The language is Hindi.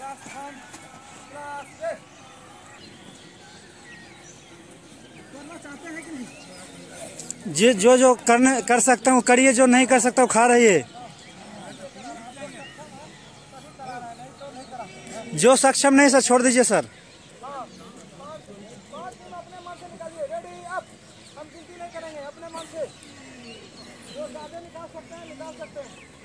चाहते हैं कि नहीं? जी, जो कर सकता हूँ करिए, जो नहीं कर सकता हूँ खा रहिए। जो सक्षम नहीं सर छोड़ दीजिए सर। अपने मन से निकालिए। Ready up. हम गिनती नहीं करेंगे, अपने मन से जो ज्यादा निकाल सकते हैं निकाल सकते हैं।